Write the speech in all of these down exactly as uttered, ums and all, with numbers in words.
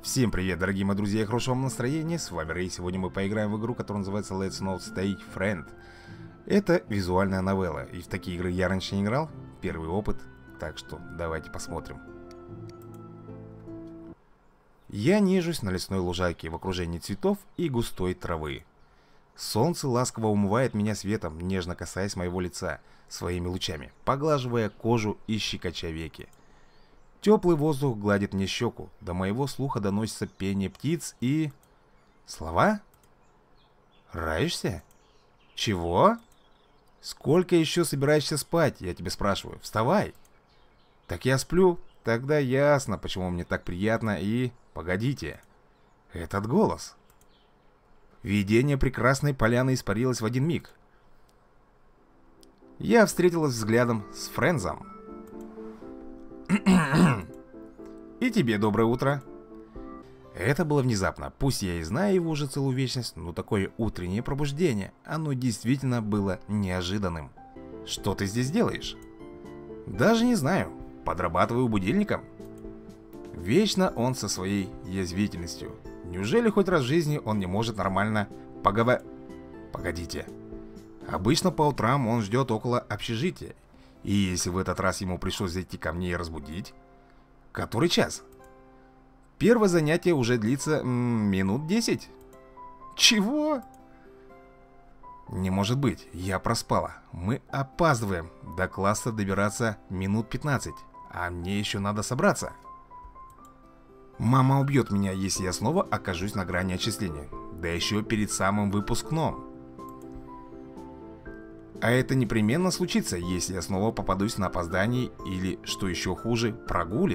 Всем привет, дорогие мои друзья, и хорошего вам настроения. С вами Рэй. Сегодня мы поиграем в игру, которая называется Let's Not Stay Friend. Это визуальная новелла, и в такие игры я раньше не играл. Первый опыт, так что давайте посмотрим. Я нежусь на лесной лужайке в окружении цветов и густой травы. Солнце ласково умывает меня светом, нежно касаясь моего лица своими лучами, поглаживая кожу и щекоча веки. Теплый воздух гладит мне щеку, до моего слуха доносится пение птиц и... Слова? Раешься? Чего? Сколько еще собираешься спать, я тебе спрашиваю, вставай. Так я сплю, тогда ясно, почему мне так приятно и... Погодите, этот голос. Видение прекрасной поляны испарилось в один миг. Я встретилась взглядом с Френзом. И тебе доброе утро. Это было внезапно. Пусть я и знаю его уже целую вечность, но такое утреннее пробуждение, оно действительно было неожиданным. Что ты здесь делаешь? Даже не знаю. Подрабатываю будильником. Вечно он со своей язвительностью. Неужели хоть раз в жизни он не может нормально поговорить? Погодите. Обычно по утрам он ждет около общежития. И если в этот раз ему пришлось зайти ко мне и разбудить... Который час? Первое занятие уже длится м, минут десять. Чего? Не может быть, я проспала. Мы опаздываем. До класса добираться минут пятнадцать. А мне еще надо собраться. Мама убьет меня, если я снова окажусь на грани отчисления. Да еще перед самым выпускном. А это непременно случится, если я снова попадусь на опоздании или, что еще хуже, прогуле.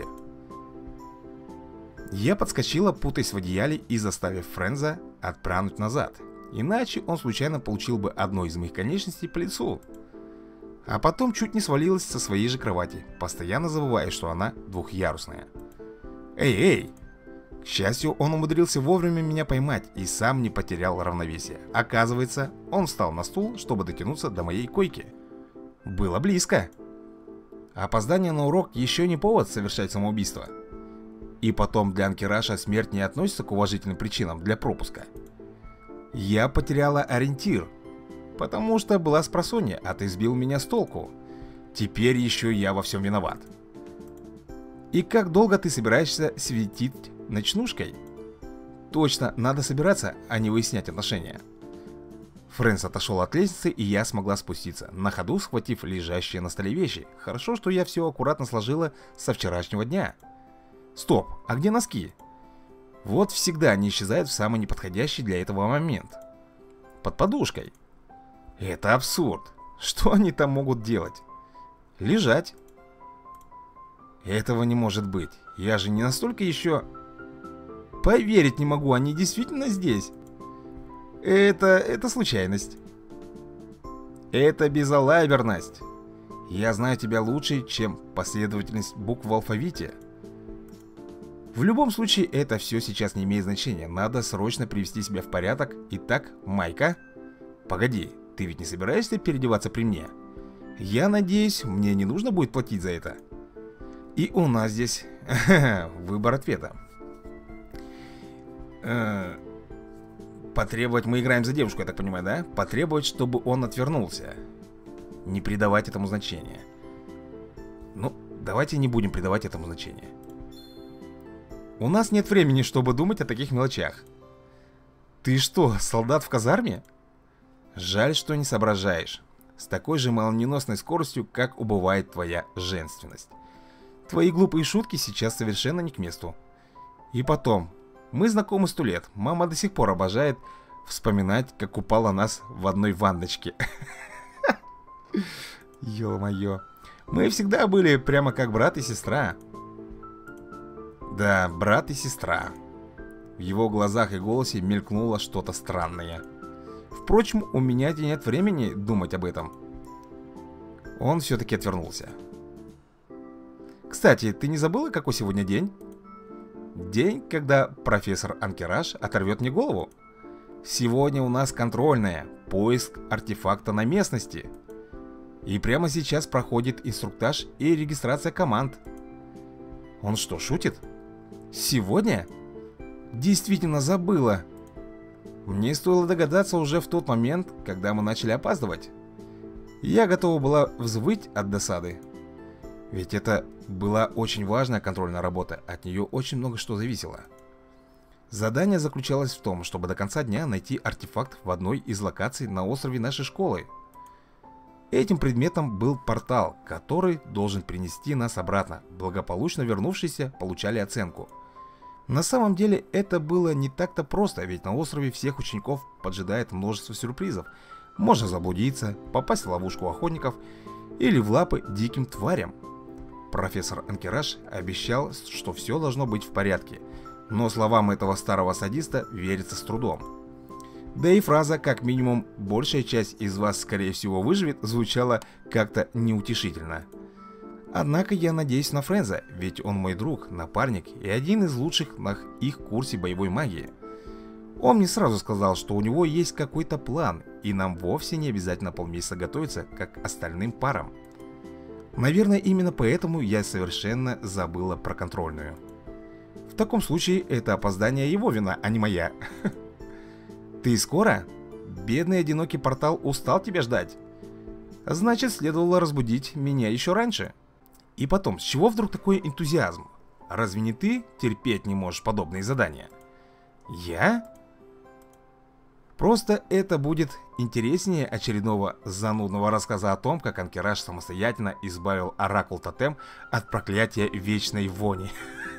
Я подскочила, путаясь в одеяле и заставив Френза отпрянуть назад. Иначе он случайно получил бы одной из моих конечностей по лицу. А потом чуть не свалилась со своей же кровати, постоянно забывая, что она двухъярусная. Эй, эй! К счастью, он умудрился вовремя меня поймать и сам не потерял равновесие. Оказывается, он встал на стул, чтобы дотянуться до моей койки. Было близко. Опоздание на урок еще не повод совершать самоубийство. И потом для Анкераша смерть не относится к уважительным причинам для пропуска. Я потеряла ориентир, потому что была спросонья, а ты сбил меня с толку. Теперь еще я во всем виноват. И как долго ты собираешься светить ночнушкой? Точно, надо собираться, а не выяснять отношения. Френз отошел от лестницы, и я смогла спуститься, на ходу схватив лежащие на столе вещи. Хорошо, что я все аккуратно сложила со вчерашнего дня. Стоп, а где носки? Вот всегда они исчезают в самый неподходящий для этого момент. Под подушкой. Это абсурд. Что они там могут делать? Лежать. Этого не может быть. Я же не настолько еще... Поверить не могу, они действительно здесь. Это... это случайность. Это безалаберность. Я знаю тебя лучше, чем последовательность букв в алфавите. В любом случае, это все сейчас не имеет значения. Надо срочно привести себя в порядок. Итак, Майка. Погоди, ты ведь не собираешься переодеваться при мне? Я надеюсь, мне не нужно будет платить за это. И у нас здесь выбор ответа. Э, потребовать, мы играем за девушку, я так понимаю, да? Потребовать, чтобы он отвернулся. Не придавать этому значения. Ну, давайте не будем придавать этому значения. У нас нет времени, чтобы думать о таких мелочах. Ты что, солдат в казарме? Жаль, что не соображаешь. С такой же молниеносной скоростью, как убывает твоя женственность. Твои глупые шутки сейчас совершенно не к месту. И потом, мы знакомы сто лет. Мама до сих пор обожает вспоминать, как купала нас в одной ванночке. Ё-моё. Мы всегда были прямо как брат и сестра. Да, брат и сестра. В его глазах и голосе мелькнуло что-то странное. Впрочем, у меня нет времени думать об этом. Он все-таки отвернулся. Кстати, ты не забыла, какой сегодня день? День, когда профессор Анкераш оторвет мне голову. Сегодня у нас контрольная, поиск артефакта на местности. И прямо сейчас проходит инструктаж и регистрация команд. Он что, шутит? Сегодня? Действительно забыла. Мне стоило догадаться уже в тот момент, когда мы начали опаздывать. Я готова была взвыть от досады. Ведь это была очень важная контрольная работа, от нее очень много что зависело. Задание заключалось в том, чтобы до конца дня найти артефакт в одной из локаций на острове нашей школы. Этим предметом был портал, который должен принести нас обратно. Благополучно вернувшиеся получали оценку. На самом деле это было не так-то просто, ведь на острове всех учеников поджидает множество сюрпризов. Можно заблудиться, попасть в ловушку охотников или в лапы диким тварям. Профессор Анкераш обещал, что все должно быть в порядке, но словам этого старого садиста верится с трудом. Да и фраза «как минимум большая часть из вас скорее всего выживет» звучала как-то неутешительно. Однако я надеюсь на Френза, ведь он мой друг, напарник и один из лучших на их курсе боевой магии. Он мне сразу сказал, что у него есть какой-то план, и нам вовсе не обязательно полмесяца готовиться, как остальным парам. Наверное, именно поэтому я совершенно забыла про контрольную. В таком случае это опоздание его вина, а не моя. Ты скоро? Бедный одинокий портал устал тебя ждать. Значит, следовало разбудить меня еще раньше. И потом, с чего вдруг такой энтузиазм? Разве не ты терпеть не можешь подобные задания? Я? Просто это будет интереснее очередного занудного рассказа о том, как Анкераш самостоятельно избавил Оракул Тотем от проклятия вечной вони.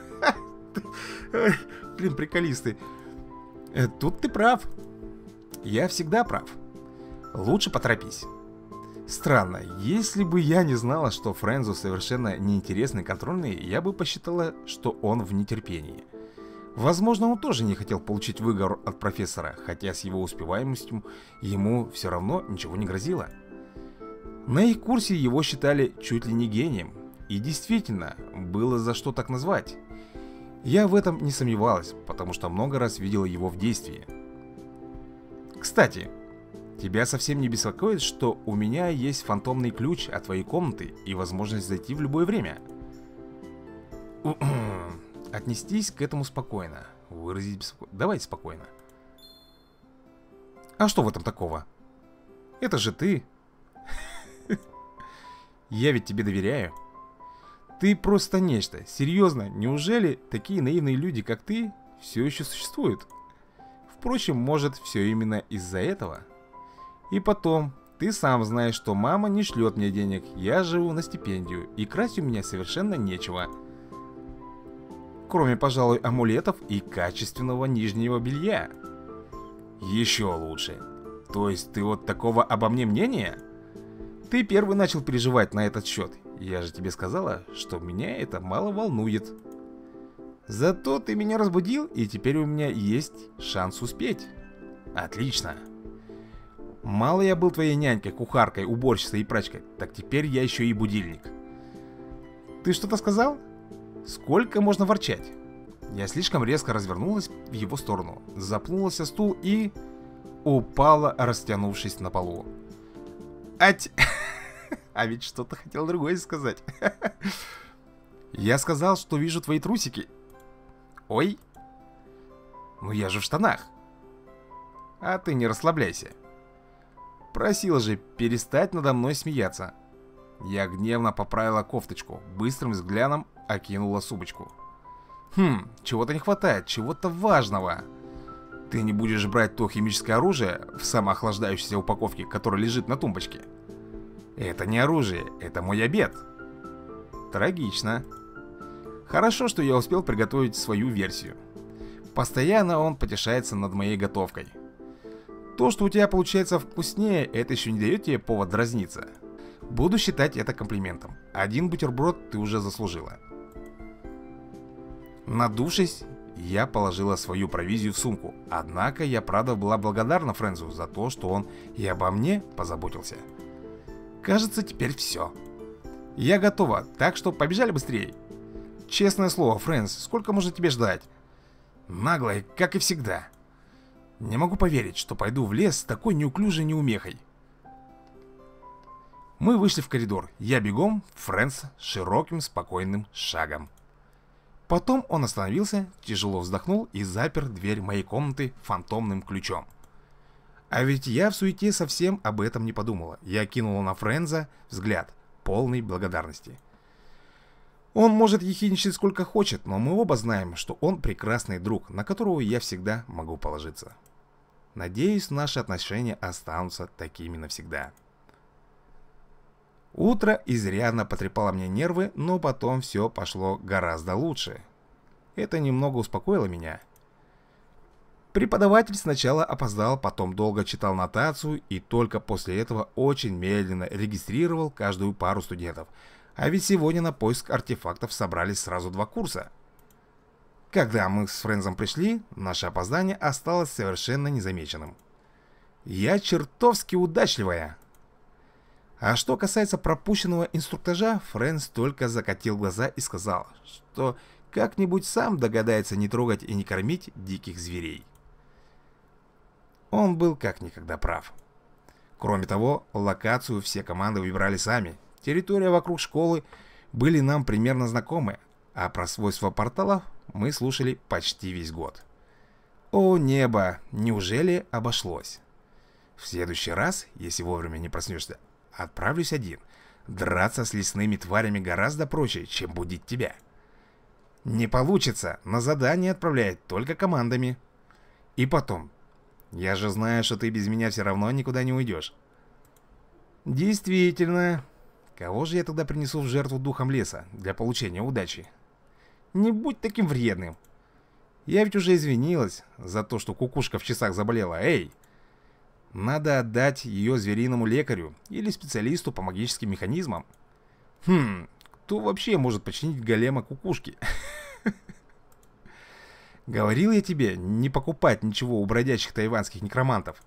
Блин, приколисты. Тут ты прав. Я всегда прав. Лучше поторопись. Странно, если бы я не знала, что Френзу совершенно неинтересный контрольный, я бы посчитала, что он в нетерпении. Возможно, он тоже не хотел получить выговор от профессора, хотя с его успеваемостью ему все равно ничего не грозило. На их курсе его считали чуть ли не гением, и действительно, было за что так назвать. Я в этом не сомневалась, потому что много раз видела его в действии. Кстати, тебя совсем не беспокоит, что у меня есть фантомный ключ от твоей комнаты и возможность зайти в любое время? Отнестись к этому спокойно. Выразить беспокойство. Давай спокойно. А что в этом такого? Это же ты. Я ведь тебе доверяю. Ты просто нечто. Серьезно, неужели такие наивные люди, как ты, все еще существуют? Впрочем, может, все именно из-за этого? И потом, ты сам знаешь, что мама не шлет мне денег. Я живу на стипендию, и красть у меня совершенно нечего. Кроме, пожалуй, амулетов и качественного нижнего белья. Еще лучше. То есть ты вот такого обо мне мнения? Ты первый начал переживать на этот счет. Я же тебе сказала, что меня это мало волнует. Зато ты меня разбудил, и теперь у меня есть шанс успеть. Отлично. Мало я был твоей нянькой, кухаркой, уборщицей и прачкой, так теперь я еще и будильник. Ты что-то сказал? Сколько можно ворчать? Я слишком резко развернулась в его сторону, запнулась о стул и упала, растянувшись на полу. Ать! А ведь что-то хотел другое сказать. Я сказал, что вижу твои трусики. Ой. Ну я же в штанах. А ты не расслабляйся. Просила же перестать надо мной смеяться. Я гневно поправила кофточку, быстрым взглядом окинула сумочку. Хм, чего-то не хватает, чего-то важного. Ты не будешь брать то химическое оружие в самоохлаждающейся упаковке, которое лежит на тумбочке? Это не оружие, это мой обед. Трагично. Хорошо, что я успел приготовить свою версию. Постоянно он потешается над моей готовкой. То, что у тебя получается вкуснее, это еще не дает тебе повод дразниться. Буду считать это комплиментом. Один бутерброд ты уже заслужила. Надувшись, я положила свою провизию в сумку. Однако я, правда, была благодарна Френзу за то, что он и обо мне позаботился. Кажется, теперь все. Я готова, так что побежали быстрее. Честное слово, Френз, сколько можно тебе ждать? Наглая, как и всегда. Не могу поверить, что пойду в лес с такой неуклюжей неумехой. Мы вышли в коридор. Я бегом, Френз широким спокойным шагом. Потом он остановился, тяжело вздохнул и запер дверь моей комнаты фантомным ключом. А ведь я в суете совсем об этом не подумала. Я кинула на Френза взгляд, полный благодарности. Он может ехидничать сколько хочет, но мы оба знаем, что он прекрасный друг, на которого я всегда могу положиться. Надеюсь, наши отношения останутся такими навсегда. Утро изрядно потрепало мне нервы, но потом все пошло гораздо лучше. Это немного успокоило меня. Преподаватель сначала опоздал, потом долго читал нотацию и только после этого очень медленно регистрировал каждую пару студентов. А ведь сегодня на поиск артефактов собрались сразу два курса. Когда мы с Френзом пришли, наше опоздание осталось совершенно незамеченным. Я чертовски удачливая. А что касается пропущенного инструктажа, Френз только закатил глаза и сказал, что как-нибудь сам догадается не трогать и не кормить диких зверей. Он был как никогда прав. Кроме того, локацию все команды выбирали сами. Территория вокруг школы были нам примерно знакомы, а про свойства порталов мы слушали почти весь год. О небо, неужели обошлось? В следующий раз, если вовремя не проснешься, отправлюсь один. Драться с лесными тварями гораздо проще, чем будить тебя. Не получится, на задание отправляют только командами. И потом, я же знаю, что ты без меня все равно никуда не уйдешь. Действительно, кого же я тогда принесу в жертву духом леса для получения удачи? Не будь таким вредным. Я ведь уже извинилась за то, что кукушка в часах заболела. Эй! Надо отдать ее звериному лекарю или специалисту по магическим механизмам. Хм, кто вообще может починить голема кукушки? Говорил я тебе не покупать ничего у бродячих тайванских некромантов.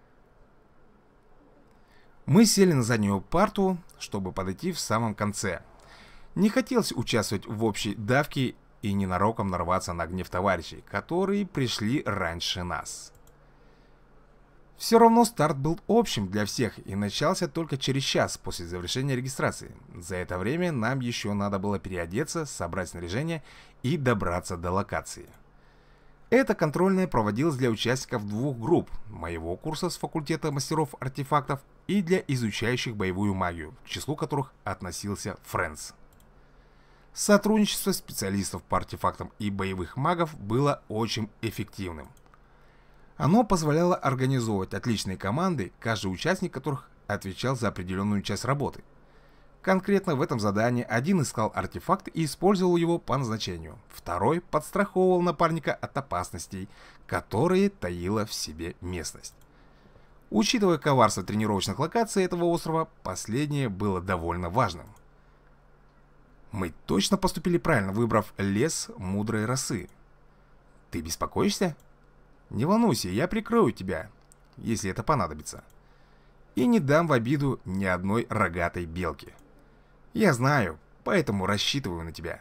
Мы сели на заднюю парту, чтобы подойти в самом конце. Не хотелось участвовать в общей давке и ненароком нарваться на гнев товарищей, которые пришли раньше нас. Все равно старт был общим для всех и начался только через час после завершения регистрации. За это время нам еще надо было переодеться, собрать снаряжение и добраться до локации. Это контрольное проводилось для участников двух групп: моего курса с факультета мастеров артефактов и для изучающих боевую магию, к числу которых относился Френз. Сотрудничество специалистов по артефактам и боевых магов было очень эффективным. Оно позволяло организовывать отличные команды, каждый участник которых отвечал за определенную часть работы. Конкретно в этом задании один искал артефакт и использовал его по назначению, второй подстраховывал напарника от опасностей, которые таила в себе местность. Учитывая коварство тренировочных локаций этого острова, последнее было довольно важным. Мы точно поступили правильно, выбрав лес мудрой росы. Ты беспокоишься? Не волнуйся, я прикрою тебя, если это понадобится. И не дам в обиду ни одной рогатой белки. Я знаю, поэтому рассчитываю на тебя.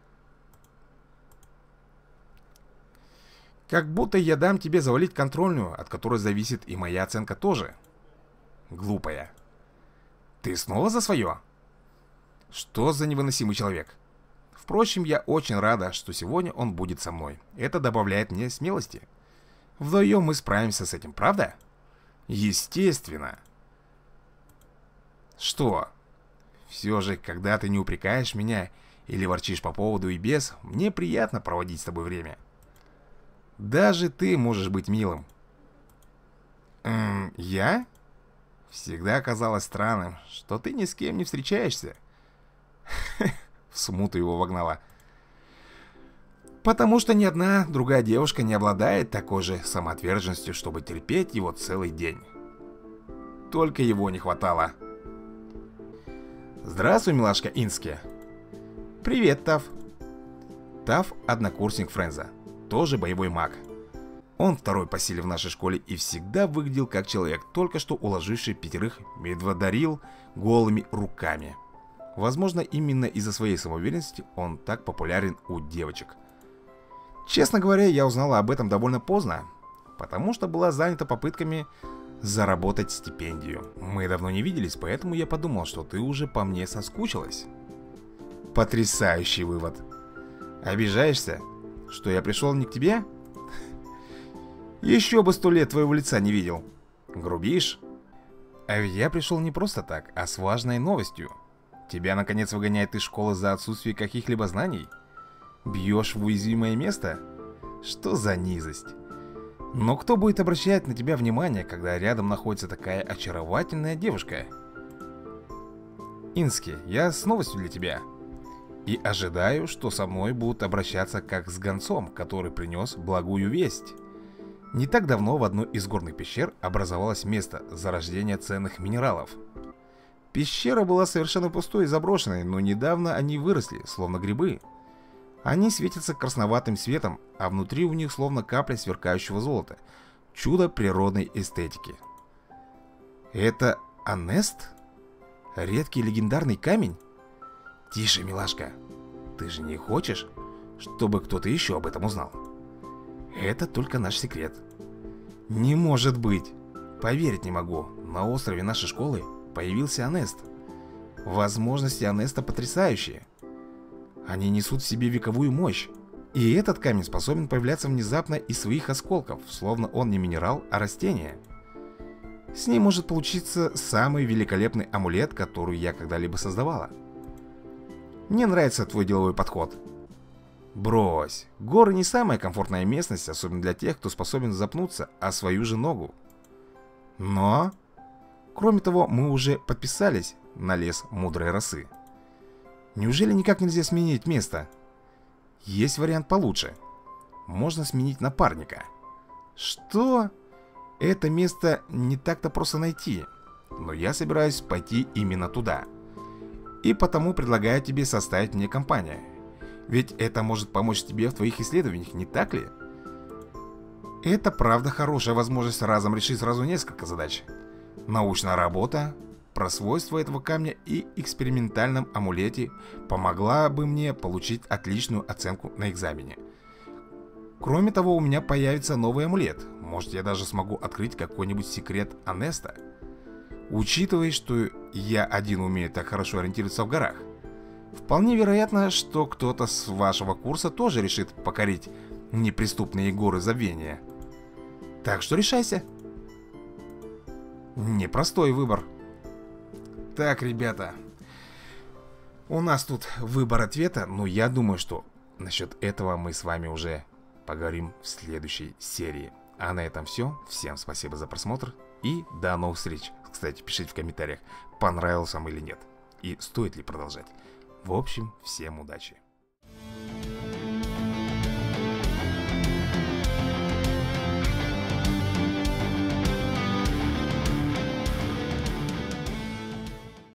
Как будто я дам тебе завалить контрольную, от которой зависит и моя оценка тоже. Глупая. Ты снова за свое? Что за невыносимый человек? Впрочем, я очень рада, что сегодня он будет со мной. Это добавляет мне смелости. Вдвоем мы справимся с этим, правда? Естественно. Что? Все же, когда ты не упрекаешь меня или ворчишь по поводу и без, мне приятно проводить с тобой время. Даже ты можешь быть милым. Эм, я? Всегда казалось странным, что ты ни с кем не встречаешься. В смуту его вогнала. Потому что ни одна другая девушка не обладает такой же самоотверженностью, чтобы терпеть его целый день. Только его не хватало. Здравствуй, милашка Ински. Привет, Тав. Тав — однокурсник Френза, тоже боевой маг. Он второй по силе в нашей школе и всегда выглядел как человек, только что уложивший пятерых медводарил голыми руками. Возможно, именно из-за своей самоуверенности он так популярен у девочек. Честно говоря, я узнала об этом довольно поздно, потому что была занята попытками заработать стипендию. Мы давно не виделись, поэтому я подумал, что ты уже по мне соскучилась. Потрясающий вывод. Обижаешься, что я пришел не к тебе? Еще бы сто лет твоего лица не видел. Грубишь? А ведь я пришел не просто так, а с важной новостью. Тебя наконец выгоняют из школы за отсутствие каких-либо знаний? Бьешь в уязвимое место? Что за низость? Но кто будет обращать на тебя внимание, когда рядом находится такая очаровательная девушка? Ински, я с новостью для тебя. И ожидаю, что со мной будут обращаться как с гонцом, который принес благую весть. Не так давно в одной из горных пещер образовалось место зарождения ценных минералов. Пещера была совершенно пустой и заброшенной, но недавно они выросли, словно грибы. Они светятся красноватым светом, а внутри у них словно капля сверкающего золота. Чудо природной эстетики. Это Анест? Редкий легендарный камень? Тише, милашка. Ты же не хочешь, чтобы кто-то еще об этом узнал? Это только наш секрет. Не может быть. Поверить не могу. На острове нашей школы появился Анест. Возможности Анеста потрясающие. Они несут в себе вековую мощь. И этот камень способен появляться внезапно из своих осколков, словно он не минерал, а растение. С ним может получиться самый великолепный амулет, который я когда-либо создавала. Мне нравится твой деловой подход. Брось, горы не самая комфортная местность, особенно для тех, кто способен запнуться о свою же ногу. Но, кроме того, мы уже подписались на лес мудрой росы. Неужели никак нельзя сменить место? Есть вариант получше. Можно сменить напарника. Что? Это место не так-то просто найти. Но я собираюсь пойти именно туда. И потому предлагаю тебе составить мне компанию. Ведь это может помочь тебе в твоих исследованиях, не так ли? Это правда хорошая возможность разом решить сразу несколько задач. Научная работа про свойства этого камня и экспериментальном амулете помогла бы мне получить отличную оценку на экзамене. Кроме того, у меня появится новый амулет. Может, я даже смогу открыть какой-нибудь секрет Анеста. Учитывая, что я один умею так хорошо ориентироваться в горах, вполне вероятно, что кто-то с вашего курса тоже решит покорить неприступные горы забвения. Так что решайся. Непростой выбор. Так, ребята, у нас тут выбор ответа, но я думаю, что насчет этого мы с вами уже поговорим в следующей серии. А на этом все. Всем спасибо за просмотр и до новых встреч. Кстати, пишите в комментариях, понравился вам или нет, и стоит ли продолжать. В общем, всем удачи.